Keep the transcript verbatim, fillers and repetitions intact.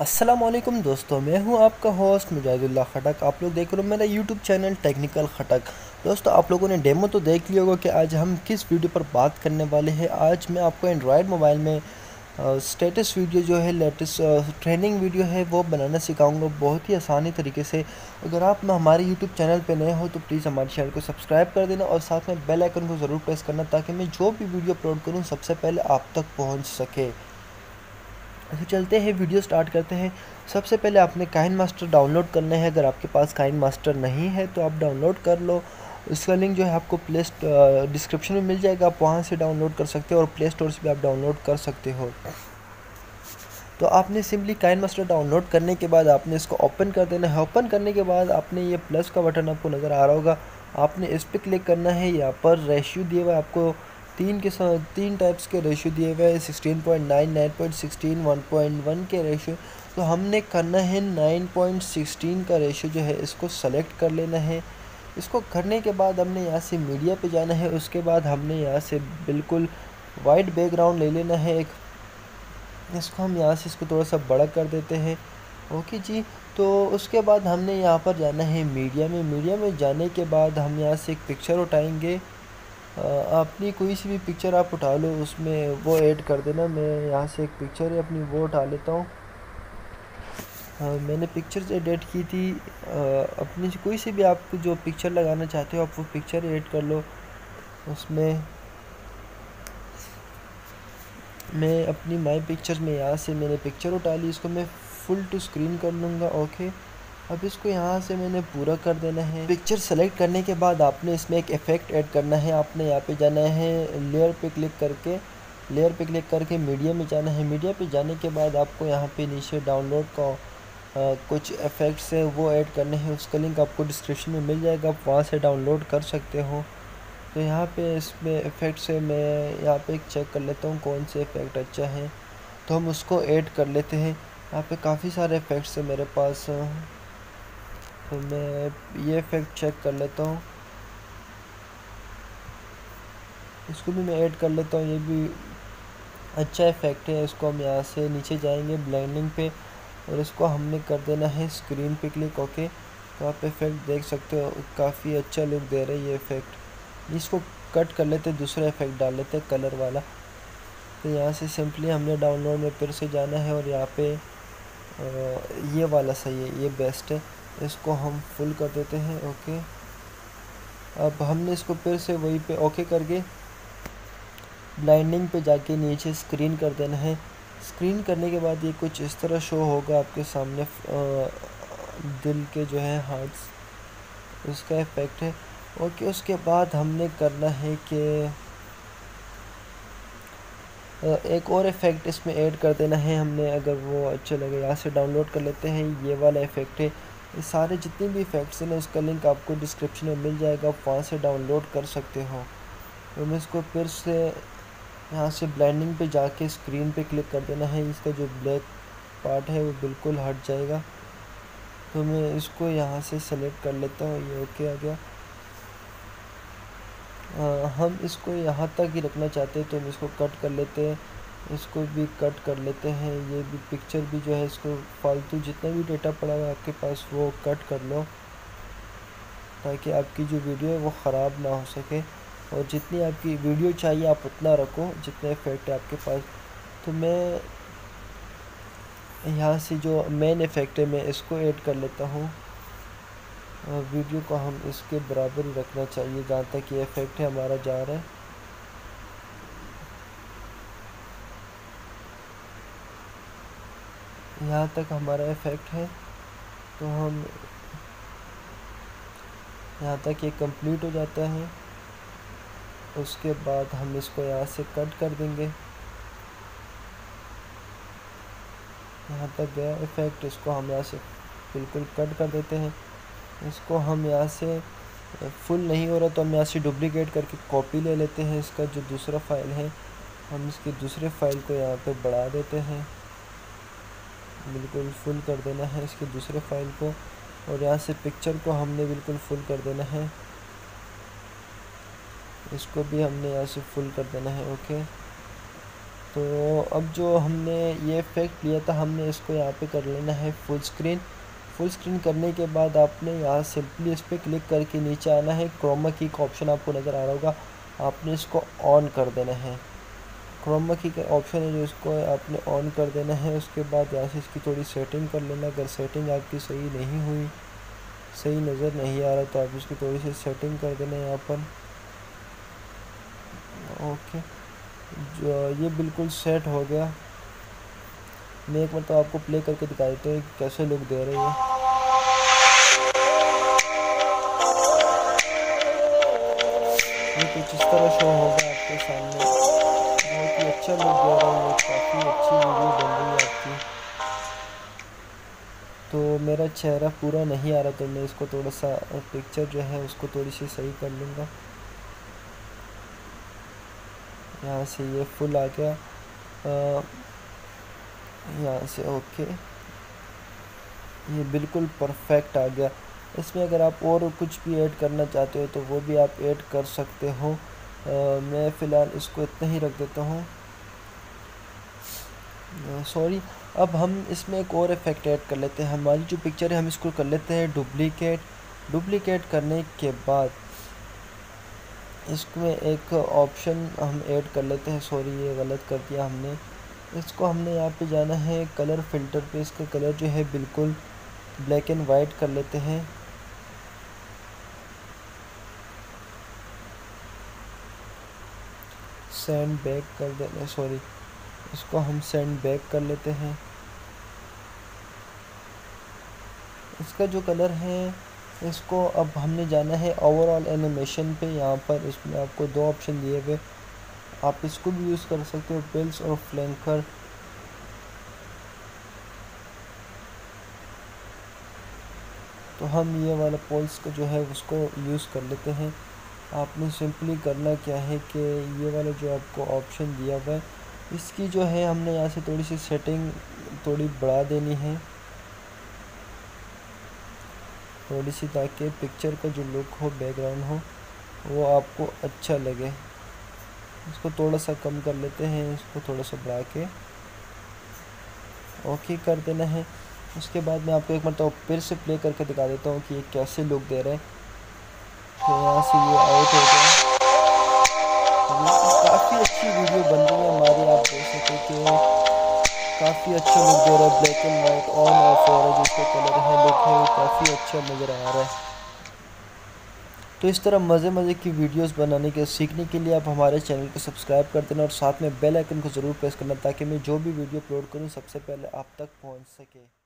अस्सलामुअलैकुम दोस्तों, मैं हूं आपका होस्ट मुजाहिदुल्लाह खटक। आप लोग देख रहे हो मेरा यूट्यूब चैनल टेक्निकल खटक। दोस्तों, आप लोगों ने डेमो तो देख लिया होगा कि आज हम किस वीडियो पर बात करने वाले हैं। आज मैं आपको एंड्रॉयड मोबाइल में स्टेटस वीडियो जो है, लेटेस्ट ट्रेंडिंग वीडियो है, वो बनाना सिखाऊंगा बहुत ही आसानी तरीके से। अगर आप हमारे यूट्यूब चैनल पर नए हो तो प्लीज़ हमारे चैनल को सब्सक्राइब कर देना और साथ में बेल आइकन को ज़रूर प्रेस करना ताकि मैं जो भी वीडियो अपलोड करूँ सबसे पहले आप तक पहुँच सके। तो चलते हैं, वीडियो स्टार्ट करते हैं। सबसे पहले आपने काइन मास्टर डाउनलोड करना है। अगर आपके पास काइन मास्टर नहीं है तो आप डाउनलोड कर लो। इसका लिंक जो है आपको प्ले डिस्क्रिप्शन में मिल जाएगा, आप वहाँ से डाउनलोड कर सकते हो और प्ले स्टोर से भी आप डाउनलोड कर सकते हो। तो आपने सिंपली काइन मास्टर डाउनलोड करने के बाद आपने इसको ओपन कर देना है। ओपन करने के बाद आपने ये प्लस का बटन आपको नज़र आ रहा होगा, आपने इस पर क्लिक करना है। यहाँ पर रेशियो दिए हुआ है आपको तीन के तीन टाइप्स के रेशियो दिए हुए हैं, sixteen point nine, nine point sixteen, one point one के रेशियो। तो हमने करना है नाइन पॉइंट सिक्सटीन का रेशियो जो है इसको सेलेक्ट कर लेना है। इसको करने के बाद हमने यहाँ से मीडिया पे जाना है। उसके बाद हमने यहाँ से बिल्कुल वाइट बैकग्राउंड ले लेना है एक। इसको हम यहाँ से इसको थोड़ा सा बड़ा कर देते हैं। ओके जी। तो उसके बाद हमने यहाँ पर जाना है मीडिया में। मीडिया में जाने के बाद हम यहाँ से एक पिक्चर उठाएंगे। अपनी कोई सी भी पिक्चर आप उठा लो, उसमें वो ऐड कर देना। मैं यहाँ से एक पिक्चर है अपनी वो उठा लेता हूँ। मैंने पिक्चर्स एडिट की थी अपनी कोई सी भी, आप जो पिक्चर लगाना चाहते हो आप वो पिक्चर ऐड कर लो। उसमें मैं अपनी माई पिक्चर में यहाँ से मैंने पिक्चर उठा ली, इसको मैं फुल टू स्क्रीन कर लूँगा। ओके, अब इसको यहाँ से मैंने पूरा कर देना है। पिक्चर सेलेक्ट करने के बाद आपने इसमें एक इफ़ेक्ट ऐड करना है। आपने यहाँ पे जाना है लेयर पे क्लिक करके, लेयर पे क्लिक करके मीडिया में जाना है। मीडिया पे जाने के बाद आपको यहाँ पे नीचे डाउनलोड का आ, कुछ इफ़ेक्ट्स है वो ऐड करने हैं। उसका लिंक आपको डिस्क्रिप्शन में मिल जाएगा, आप वहाँ से डाउनलोड कर सकते हो। तो यहाँ पे इसमें इफ़ेक्ट्स है, मैं यहाँ पे एक चेक कर लेता हूँ कौन से इफ़ेक्ट अच्छा है तो हम उसको ऐड कर लेते हैं। यहाँ पे काफ़ी सारे इफ़ेक्ट्स है मेरे पास, तो मैं ये इफ़ेक्ट चेक कर लेता हूँ, इसको भी मैं ऐड कर लेता हूँ। ये भी अच्छा इफ़ेक्ट है। इसको हम यहाँ से नीचे जाएंगे ब्लेंडिंग पे और इसको हमने कर देना है स्क्रीन पे क्लिक। ओके, तो आप इफ़ेक्ट देख सकते हो, काफ़ी अच्छा लुक दे रहा है ये इफ़ेक्ट। इसको कट कर लेते, दूसरा इफ़ेक्ट डाल लेते हैं कलर वाला। तो यहाँ से सिंपली हमने डाउनलोड में फिर से जाना है और यहाँ पे ये वाला सही है, ये बेस्ट है। इसको हम फुल कर देते हैं। ओके, अब हमने इसको फिर से वहीं पे ओके करके ब्लाइंडिंग पे जाके नीचे स्क्रीन कर देना है। स्क्रीन करने के बाद ये कुछ इस तरह शो होगा आपके सामने, दिल के जो है हार्ट्स, उसका इफ़ेक्ट है। ओके, उसके बाद हमने करना है कि एक और इफ़ेक्ट इसमें ऐड कर देना है हमने, अगर वो अच्छे लगे। यहाँ से डाउनलोड कर लेते हैं, ये वाला इफ़ेक्ट है। ये सारे जितने भी इफ़ेक्ट्स हैं ना उसका लिंक आपको डिस्क्रिप्शन में मिल जाएगा, आप वहाँ से डाउनलोड कर सकते हो। तो मैं इसको फिर से यहाँ से ब्लेंडिंग पे जाके स्क्रीन पे क्लिक कर देना है, इसका जो ब्लैक पार्ट है वो बिल्कुल हट जाएगा। तो मैं इसको यहाँ से सेलेक्ट कर लेता हूँ, ये ओके आ गया। आ, हम इसको यहाँ तक ही रखना चाहते हैं तो हम इसको कट कर लेते हैं, इसको भी कट कर लेते हैं। ये भी पिक्चर भी जो है इसको फालतू जितना भी डेटा पड़ा है आपके पास वो कट कर लो ताकि आपकी जो वीडियो है वो ख़राब ना हो सके। और जितनी आपकी वीडियो चाहिए आप उतना रखो जितने इफ़ेक्ट है आपके पास। तो मैं यहाँ से जो मेन इफ़ेक्ट है मैं इसको ऐड कर लेता हूँ। वीडियो को हम इसके बराबर ही रखना चाहिए जहाँ तक ये इफ़ेक्ट है हमारा जा रहा है। यहाँ तक हमारा इफ़ेक्ट है, तो हम यहाँ तक ये कंप्लीट हो जाता है। उसके बाद हम इसको यहाँ से कट कर देंगे, यहाँ तक गया इफ़ेक्ट। इसको हम यहाँ से बिल्कुल कट कर देते हैं। इसको हम यहाँ से फुल नहीं हो रहा तो हम यहाँ से डुप्लिकेट करके कॉपी ले लेते हैं। इसका जो दूसरा फ़ाइल है हम इसके दूसरे फ़ाइल को यहाँ पे बढ़ा देते हैं, बिल्कुल फुल कर देना है इसके दूसरे फ़ाइल को। और यहाँ से पिक्चर को हमने बिल्कुल फुल कर देना है, इसको भी हमने यहाँ से फुल कर देना है। ओके, तो अब जो हमने ये इफेक्ट लिया था, हमने इसको यहाँ पे कर लेना है फुल स्क्रीन। फुल स्क्रीन करने के बाद आपने यहाँ सिंपली इस पर क्लिक करके नीचे आना है। क्रोमा की का ऑप्शन आपको नज़र आ रहा होगा, आपने इसको ऑन कर देना है। क्रोमा की का ऑप्शन है जो इसको आपने ऑन कर देना है। उसके बाद यहाँ से इसकी थोड़ी सेटिंग कर लेना। अगर सेटिंग आपकी सही नहीं हुई, सही नज़र नहीं आ रहा, तो आप इसकी थोड़ी सी सेटिंग कर देना यहाँ पर। ओके, जो ये बिल्कुल सेट हो गया। मैं एक बार तो आपको प्ले करके दिखा देता हूँ कैसे लुक दे रहे हैं। ये कुछ इस तरह शो होगा आपके सामने। बहुत ही अच्छा लुक दे रहा है, काफ़ी अच्छी वीडियो बन रही है आपकी। तो मेरा चेहरा पूरा नहीं आ रहा, तो मैं इसको थोड़ा सा पिक्चर जो है उसको थोड़ी सी सही कर लूँगा। यहाँ से ये फुल आ गया, यहाँ से ओके, ये बिल्कुल परफेक्ट आ गया। इसमें अगर आप और कुछ भी ऐड करना चाहते हो तो वो भी आप ऐड कर सकते हो। आ, मैं फ़िलहाल इसको इतना ही रख देता हूँ, सॉरी। अब हम इसमें एक और इफेक्ट ऐड कर लेते हैं। हमारी जो पिक्चर है हम इसको कर लेते हैं डुप्लीकेट। डुप्लीकेट करने के बाद इसमें एक ऑप्शन हम ऐड कर लेते हैं, सॉरी ये गलत कर दिया हमने। इसको हमने यहाँ पे जाना है कलर फिल्टर पे, इसका कलर जो है बिल्कुल ब्लैक एंड वाइट कर लेते हैं। सेंड बैक कर देना, सॉरी इसको हम सेंड बैक कर लेते हैं। इसका जो कलर है, इसको अब हमने जाना है ओवरऑल एनिमेशन पे। यहाँ पर इसमें आपको दो ऑप्शन दिए हुए, आप इसको भी यूज़ कर सकते हो, पिल्स और फ्लैंकर। तो हम ये वाला पोल्स को जो है उसको यूज़ कर लेते हैं। आपने सिंपली करना क्या है कि ये वाला जो आपको ऑप्शन दिया हुआ है, इसकी जो है हमने यहाँ से थोड़ी सी सेटिंग थोड़ी बढ़ा देनी है, थोड़ी सी, ताकि पिक्चर का जो लुक हो, बैकग्राउंड हो, वो आपको अच्छा लगे। इसको थोड़ा सा कम कर लेते हैं, इसको थोड़ा सा बढ़ा के ओके कर देना है। उसके बाद मैं आपको एक मतलब फिर से प्ले करके दिखा देता हूँ कि ये कैसे लुक दे रहे हैं। तो यहाँ से ये आउट हो गया। काफ़ी अच्छी वीडियो बन रही है हमारी, आप देख सकते कि काफ़ी अच्छा लुक दे रहा है। Black and white on off हो रहा है, जिसका कलर है लुक है वो काफ़ी अच्छा नज़र आ रहा है। तो इस तरह मज़े मज़े की वीडियोस बनाने के सीखने के लिए आप हमारे चैनल को सब्सक्राइब कर देना और साथ में बेल आइकन को ज़रूर प्रेस करना, ताकि मैं जो भी वीडियो अपलोड करूँ सबसे पहले आप तक पहुँच सके।